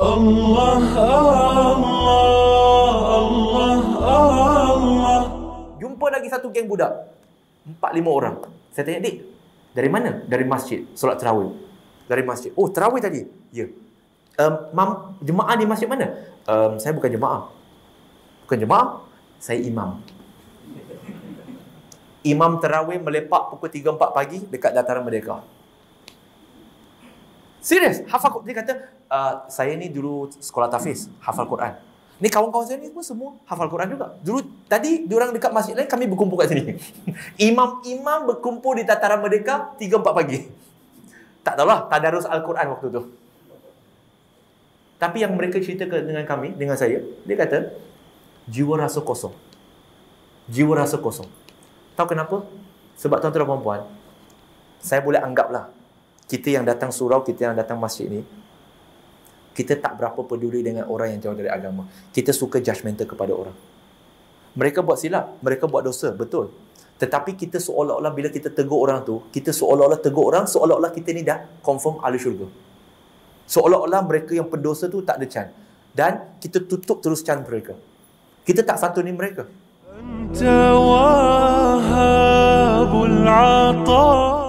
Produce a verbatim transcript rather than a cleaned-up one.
Allah, Allah, Allah, Allah. Jumpa lagi satu geng budak, empat lima orang. Saya tanya, "Dik, dari mana?" "Dari masjid, solat tarawih." "Dari masjid." "Oh, tarawih tadi?" "Ya." Um, mam, jemaah di masjid mana?" Um, "Saya bukan jemaah." "Bukan jemaah?" "Saya imam." Imam tarawih melepak pukul tiga empat pagi dekat Dataran Merdeka. Serius, hafal. Dia kata, uh, "Saya ni dulu sekolah tahfiz, hafal Quran." Ni kawan-kawan saya ni pun semua hafal Quran juga. Dulu tadi diorang dekat masjid lain, kami berkumpul kat sini. Imam-imam berkumpul di Dataran Merdeka tiga empat pagi. Tak tahulah tadarus Al-Quran waktu tu. Tapi yang mereka ceritakan dengan kami, dengan saya, dia kata, jiwa rasa kosong. Jiwa rasa kosong. Tahu kenapa? Sebab tuan-tuan dan puan-puan, saya boleh anggaplah, kita yang datang surau, kita yang datang masjid ni, kita tak berapa peduli dengan orang yang jauh dari agama. Kita suka judgemental kepada orang. Mereka buat silap, mereka buat dosa, betul. Tetapi kita seolah-olah bila kita tegur orang tu, kita seolah-olah tegur orang, seolah-olah kita ni dah confirm ahli syurga. Seolah-olah mereka yang pendosa tu tak ada can. Dan kita tutup terus can mereka. Kita tak santuni mereka. Anta wahabul ata.